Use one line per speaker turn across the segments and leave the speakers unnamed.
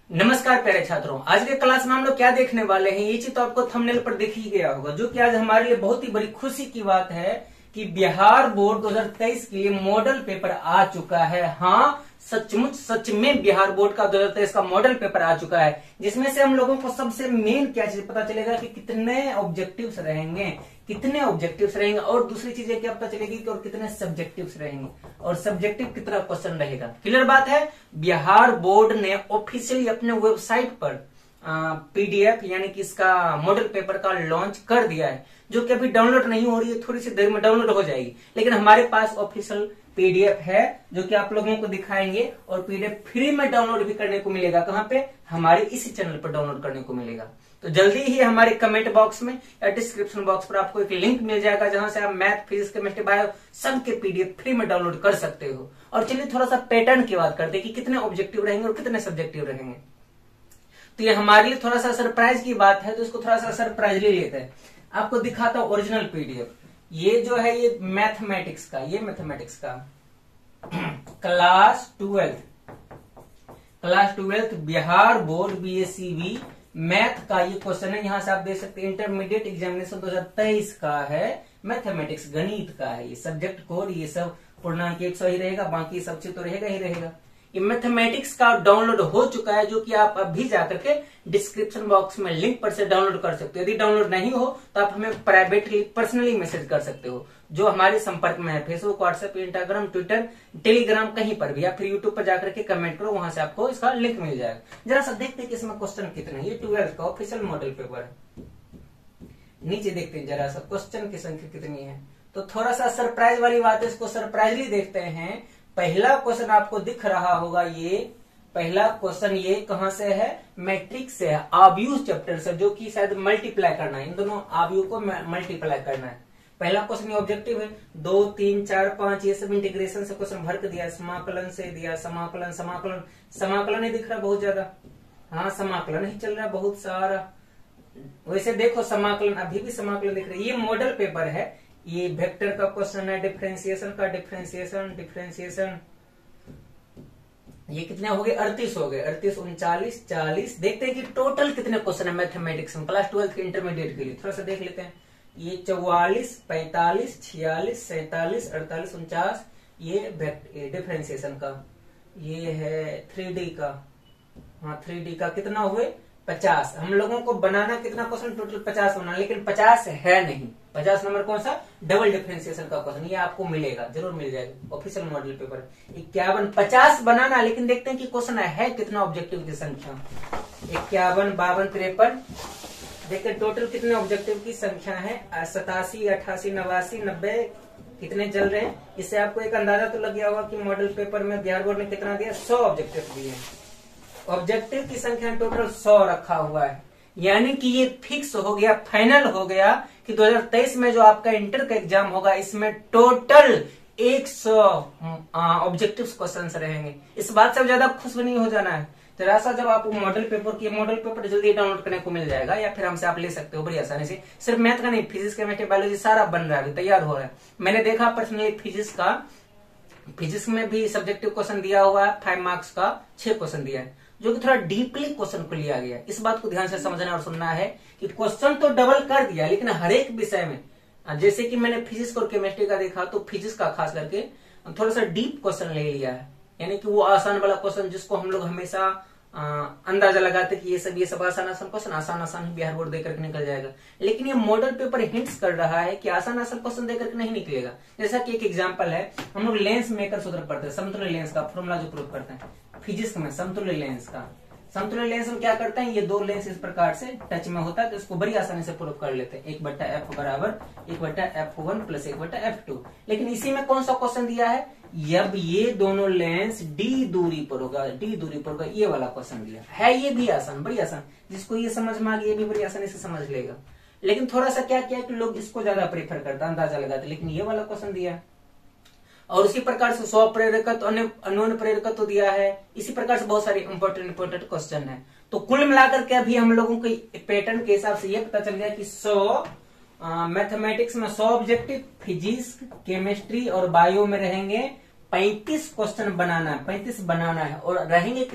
नमस्कार प्यारे छात्रों, आज के क्लास में हम लोग क्या देखने वाले हैं ये चीज तो आपको थंबनेल पर दिख ही गया होगा। जो कि आज हमारे लिए बहुत ही बड़ी खुशी की बात है कि बिहार बोर्ड 2023 के लिए मॉडल पेपर आ चुका है। हाँ, सचमुच सच में बिहार बोर्ड का 2023 का मॉडल पेपर आ चुका है, जिसमें से हम लोगों को सबसे मेन क्या चीज पता चलेगा कि कितने ऑब्जेक्टिव्स रहेंगे और दूसरी चीज क्या पता चलेगी कि और कितने सब्जेक्टिव्स रहेंगे और सब्जेक्टिव कितना क्वेश्चन रहेगा। क्लियर बात है। बिहार बोर्ड ने ऑफिशियली अपने वेबसाइट पर पीडीएफ यानी कि इसका मॉडल पेपर का लॉन्च कर दिया है, जो कि अभी डाउनलोड नहीं हो रही है, थोड़ी सी देर में डाउनलोड हो जाएगी। लेकिन हमारे पास ऑफिशियल पीडीएफ है जो कि आप लोगों को दिखाएंगे और पीडीएफ फ्री में डाउनलोड भी करने को मिलेगा। कहां पे? हमारे इसी चैनल पर डाउनलोड करने को मिलेगा। तो जल्दी ही हमारे कमेंट बॉक्स में या डिस्क्रिप्शन बॉक्स पर आपको एक लिंक मिल जाएगा, जहां से आप मैथ, फिजिक्स, केमिस्ट्री, बायो सबके पीडीएफ फ्री में डाउनलोड कर सकते हो। और चलिए थोड़ा सा पैटर्न की बात करते हैं कि कितने ऑब्जेक्टिव रहेंगे और कितने सब्जेक्टिव रहेंगे। तो ये हमारे लिए थोड़ा सा सरप्राइज की बात है, तो इसको थोड़ा सा सरप्राइजली लेते हैं। आपको दिखाता हूं ओरिजिनल पीडीएफ। ये जो है ये मैथमेटिक्स का class 12th Bihar board BSCB math का ये क्वेश्चन है। यहां से आप देख सकते हैं इंटरमीडिएट एग्जामिनेशन 2023 का है, मैथमेटिक्स गणित का है। ये सब्जेक्ट कोड ये सब पूर्णांक 100 ही रहेगा, बाकी सब चीज तो रहेगा ही रहेगा। ये मैथमेटिक्स का डाउनलोड हो चुका है, जो कि आप अभी जाकर के डिस्क्रिप्शन बॉक्स में लिंक पर से डाउनलोड कर सकते हो। यदि डाउनलोड नहीं हो तो आप हमें प्राइवेटली पर्सनली मैसेज कर सकते हो, जो हमारे संपर्क में है, Facebook, WhatsApp, Instagram, Twitter, Telegram, कहीं पर भी, या फिर यूट्यूब पर जाकर के कमेंट करो, वहां से आपको इसका लिंक मिल जाएगा। जरा सा देखते हैं कि इसमें क्वेश्चन कितने। ये 12th का ऑफिशियल मॉडल पेपर है। नीचे देखते हैं जरा सा क्वेश्चन की संख्या कितनी है। तो थोड़ा सा सरप्राइज वाली बात है, इसको सरप्राइजली देखते हैं। पहला क्वेश्चन आपको दिख रहा होगा, ये पहला क्वेश्चन ये कहां से है? मैट्रिक्स से है, आव्यूह चैप्टर से, जो कि शायद मल्टीप्लाई करना है, इन दोनों आव्यूह को मल्टीप्लाई करना है। पहला क्वेश्चन ये ऑब्जेक्टिव है। 2, 3, 4, 5 ये सब इंटीग्रेशन से क्वेश्चन भर के दिया, समाकलन से दिया, समाकलन ही दिख रहा बहुत ज्यादा। हाँ, समाकलन ही चल रहा है बहुत सारा। वैसे देखो समाकलन, अभी भी समाकलन दिख रहा है। ये मॉडल पेपर है, ये वेक्टर का क्वेश्चन है, डिफरेंशिएशन का, डिफरेंशिएशन ये कितने हो गए? 38 हो गए। 38, 39, 40। देखते हैं कि टोटल कितने क्वेश्चन है मैथमेटिक्स में क्लास 12 के इंटरमीडिएट के लिए। थोड़ा सा देख लेते हैं। ये 44, 45, 46, 47, 48, 49 ये डिफरेंशिएशन का। ये है 3D का। हाँ, 3D का कितना हुए? 50। हम लोगों को बनाना कितना क्वेश्चन? टोटल 50 बनाना, लेकिन 50 है नहीं। 50 नंबर कौन सा? डबल डिफरेंशिएशन का क्वेश्चन। ये आपको मिलेगा, जरूर मिल जाएगा, ऑफिशियल मॉडल पेपर। 51, 50 बनाना, लेकिन देखते हैं कि क्वेश्चन है कितना ऑब्जेक्टिव की संख्या। 51, 52, 53। देखते हैं टोटल कितने ऑब्जेक्टिव की संख्या है। 87, 88, 89, 90 कितने चल रहे हैं। इससे आपको एक अंदाजा तो लग गया होगा कि मॉडल पेपर में बिहार बोर्ड ने कितना दिया। 100 ऑब्जेक्टिव दिए। ऑब्जेक्टिव की संख्या टोटल 100 रखा हुआ है, यानी कि ये फिक्स हो गया, फाइनल हो गया कि 2023 में जो आपका इंटर का एग्जाम होगा, इसमें टोटल 100 ऑब्जेक्टिव क्वेश्चन रहेंगे। इस बात से ज्यादा खुश नहीं हो जाना है। जरा सा जब आप मॉडल पेपर जल्दी डाउनलोड करने को मिल जाएगा, या फिर हमसे आप ले सकते हो बड़ी आसानी से। सिर्फ मैथ का नहीं, फिजिक्स, केमिस्ट्री, बायोलॉजी सारा बन रहा है, तैयार हो रहा है। मैंने देखा पर्सनली फिजिक्स में भी सब्जेक्टिव क्वेश्चन दिया हुआ है, 5 मार्क्स का 6 क्वेश्चन दिया है, जो कि थोड़ा डीपली क्वेश्चन को लिया गया। इस बात को ध्यान से समझना और सुनना है कि क्वेश्चन तो डबल कर दिया, लेकिन हर एक विषय में, जैसे कि मैंने फिजिक्स और केमिस्ट्री का देखा, तो फिजिक्स का खास करके थोड़ा सा डीप क्वेश्चन ले लिया है, यानी कि वो आसान वाला क्वेश्चन जिसको हम लोग हमेशा अंदाजा लगाते कि ये सब आसान क्वेश्चन आसान ही बिहार बोर्ड देकर के निकल जाएगा। लेकिन ये मॉडल पेपर हिंट्स कर रहा है कि आसान क्वेश्चन देकर के नहीं निकलेगा। जैसा कि एक एग्जांपल है, हम लोग लेंस मेकर सूत्र पढ़ते हैं, समतुल्य लेंस का फॉर्मूला जो प्रूव करते हैं फिजिक्स में, समतुल्य लेंस में क्या करते हैं, ये 2 लेंस इस प्रकार से टच में होता है, तो इसको बड़ी आसानी से प्रूव कर लेते हैं। 1/f बराबर 1/f1 प्लस 1/f2। लेकिन इसी में कौन सा क्वेश्चन दिया है? जब ये दोनों लेंस d दूरी पर होगा, ये वाला क्वेश्चन दिया है। ये भी आसान, बड़ी आसान, जिसको ये समझ में आ गया ये भी बड़ी आसानी से समझ लेगा। लेकिन थोड़ा सा क्या किया कि लोग इसको ज्यादा प्रेफर करते हैं, अंदाजा लगाते, लेकिन ये वाला क्वेश्चन दिया है। और उसी प्रकार से स्वप्रेरकत्व, अन्योन्य प्रेरकत्व तो दिया है। इसी प्रकार से बहुत सारे इंपॉर्टेंट क्वेश्चन है। तो कुल मिलाकर के अभी हम लोगों के पैटर्न के हिसाब से ये पता चल गया कि 100 मैथमेटिक्स में 100 ऑब्जेक्टिव, फिजिक्स, केमिस्ट्री और बायो में रहेंगे 35 क्वेश्चन बनाना है, 35 बनाना है। और रहेंगे कितना?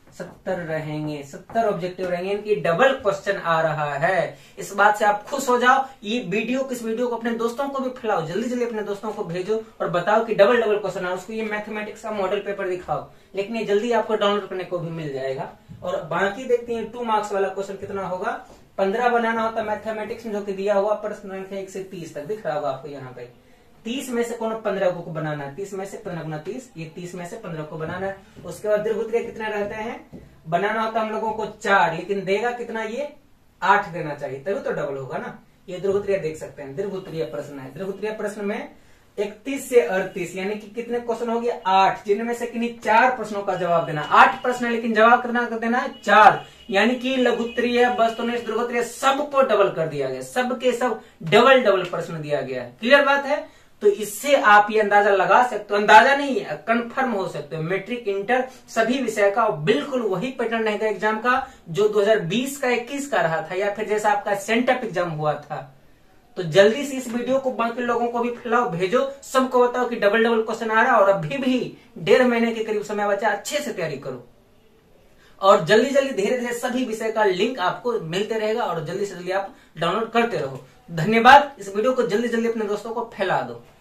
70 रहेंगे, 70 ऑब्जेक्टिव रहेंगे, इनकी डबल क्वेश्चन आ रहा है। इस बात से आप खुश हो जाओ। ये वीडियो को अपने दोस्तों को भी फैलाओ, जल्दी जल्दी अपने दोस्तों को भेजो और बताओ कि डबल क्वेश्चन आ, उसको ये मैथमेटिक्स का मॉडल पेपर दिखाओ। लेकिन ये जल्दी आपको डाउनलोड करने को भी मिल जाएगा। और बाकी देखते हैं 2 मार्क्स वाला क्वेश्चन कितना होगा। 15 बनाना होता मैथमेटिक्स में, जो कि दिया हुआ प्रश्न संख्या 1 से 30 तक दिख रहा होगा आपको यहाँ पे। 30 में से कौन 15 को बनाना है, 30 में से 15 गुना 30, ये 30 में से 15 को बनाना है। उसके बाद दीर्घवृत्तीय कितने रहते हैं, बनाना होता हम लोगों को 4, लेकिन देगा कितना, ये 8 देना चाहिए, तभी तो डबल होगा ना। ये दीर्घवृत्तीय देख सकते हैं, दीर्घवृत्तीय प्रश्न है। दीर्घवृत्तीय प्रश्न में 31 से 38 यानी कि कितने क्वेश्चन हो गए, 8, जिनमें से किन्हीं 4 प्रश्नों का जवाब देना। 8 प्रश्न है, लेकिन जवाब कितना कर देना है, 4, यानी कि लघुत्तरीय, वस्तुनिष्ठ, दीर्घवृत्तीय सबको डबल कर दिया गया, सबके सब डबल प्रश्न दिया गया है। क्लियर बात है। तो इससे आप ये अंदाजा लगा सकते हो, अंदाजा नहीं कंफर्म हो सकते हो, मैट्रिक इंटर सभी विषय का बिल्कुल वही पैटर्न रहेगा एग्जाम का जो 2020 का 21 का रहा था, या फिर जैसा आपका सेंटअप एग्जाम हुआ था। तो जल्दी से इस वीडियो को बाकी लोगों को भी फैलाओ, भेजो, सबको बताओ कि डबल क्वेश्चन आ रहा है और अभी भी 1.5 महीने के करीब समय बचा, अच्छे से तैयारी करो। और जल्दी जल्दी धीरे धीरे सभी विषय का लिंक आपको मिलते रहेगा और जल्दी से जल्दी आप डाउनलोड करते रहो। धन्यवाद। इस वीडियो को जल्दी जल्दी अपने दोस्तों को फैला दो।